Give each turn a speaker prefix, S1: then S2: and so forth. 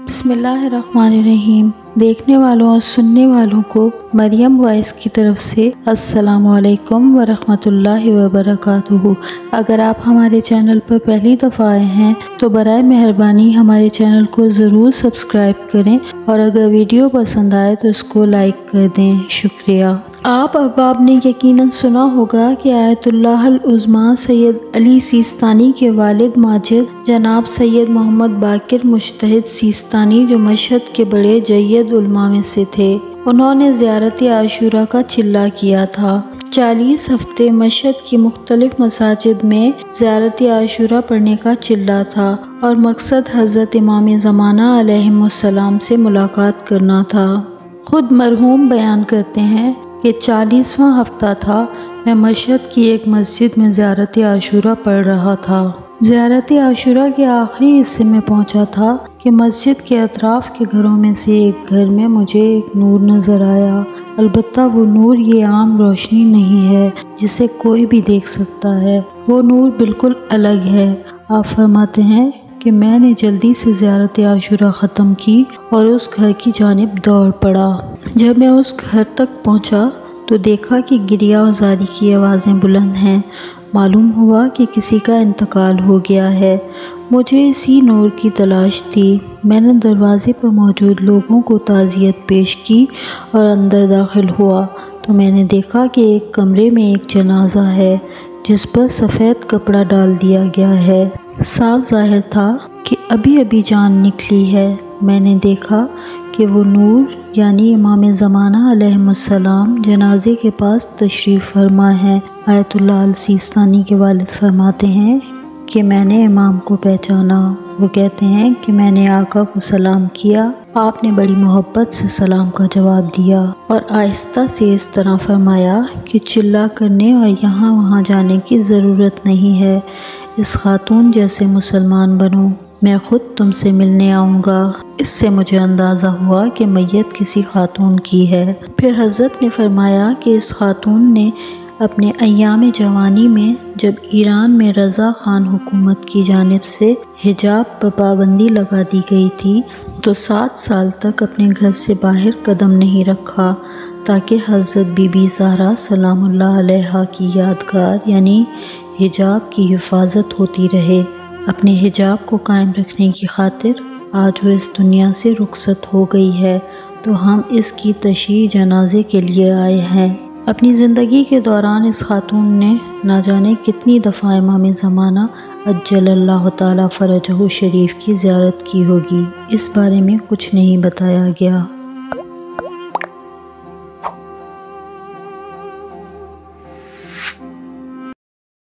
S1: بسم اللہ الرحمن الرحیم۔ دیکھنے والوں اور سننے والوں کو مریم وائس کی طرف سے السلام علیکم ورحمۃ اللہ وبرکاتہ۔ اگر آپ ہمارے چینل پر پہلی دفعہ آئے ہیں تو برائے مہربانی ہمارے چینل کو ضرور سبسکرائب کریں اور اگر ویڈیو پسند آئے تو اس کو لائک کر دیں، شکریہ۔ آپ احباب نے یقیناً سنا ہوگا کہ آیت اللہ العظمیٰ سید علی سیستانی کے والد ماجد جناب سید محمد باقر مجتہد سیستانی جو مشہد کے بڑے جید علماء میں سے تھے، انہوں نے زیارت عاشوراء کا چلہ کیا تھا۔ 40 ہفتے مشہد کی مختلف مساجد میں زیارت عاشوراء پڑھنے کا چلہ تھا اور مقصد حضرت امام زمانہ علیہ السلام سے ملاقات کرنا تھا۔ خود مرحوم بیان کرتے ہیں کہ 40واں ہفتہ تھا، میں مشہد کی ایک مسجد میں زیارت عاشوراء پڑھ رہا تھا۔ زیارت عاشوراء کے آخری حصے میں پہنچا تھا کہ مسجد کے اطراف کے گھروں میں سے ایک گھر میں مجھے ایک نور نظر آیا، البتہ وہ نور یہ عام روشنی نہیں ہے جسے کوئی بھی دیکھ سکتا ہے، وہ نور بالکل الگ ہے۔ آپ فرماتے ہیں کہ میں نے جلدی سے زیارت عاشوراء ختم کی اور اس گھر کی جانب دوڑ پڑا۔ جب میں اس گھر تک پہنچا تو دیکھا کہ گریہ و زاری کی آوازیں بلند ہیں، معلوم ہوا کہ کسی کا انتقال ہو گیا ہے۔ مجھے اسی نور کی تلاش تھی۔ میں نے دروازے پر موجود لوگوں کو تعزیت پیش کی اور اندر داخل ہوا تو میں نے دیکھا کہ ایک کمرے میں ایک جنازہ ہے جس پر سفید کپڑا ڈال دیا گیا ہے۔ صاف ظاہر تھا کہ ابھی ابھی جان نکلی ہے۔ میں نے دیکھا کہ وہ نور یعنی امام زمانہ علیہ السلام جنازے کے پاس تشریف فرما ہے۔ آیت اللہ السیستانی کے والد فرماتے ہیں کہ میں نے امام کو پہچانا۔ وہ کہتے ہیں کہ میں نے آقا کو سلام کیا، آپ نے بڑی محبت سے سلام کا جواب دیا اور آہستہ سے اس طرح فرمایا کہ چلہ کرنے اور یہاں وہاں جانے کی ضرورت نہیں ہے، اس خاتون جیسے مسلمان بنو، میں خود تم سے ملنے آؤں گا۔ اس سے مجھے اندازہ ہوا کہ میت کسی خاتون کی ہے۔ پھر حضرت نے فرمایا کہ اس خاتون نے اپنے ایام جوانی میں جب ایران میں رضا خان حکومت کی جانب سے حجاب پر پابندی لگا دی گئی تھی تو 7 سال تک اپنے گھر سے باہر قدم نہیں رکھا تاکہ حضرت بی بی زہرا سلام اللہ علیہا کی یادگار یعنی حجاب کی حفاظت ہوتی رہے۔ اپنے حجاب کو قائم رکھنے کی خاطر آج وہ اس دنیا سے رخصت ہو گئی ہے تو ہم اس کی تشییع جنازے کے لیے آئے ہیں۔ اپنی زندگی کے دوران اس خاتون نے نہ جانے کتنی دفعہ امام زمانہ عجل اللہ تعالی فرجہ شریف کی زیارت کی ہوگی، اس بارے میں کچھ نہیں بتایا گیا۔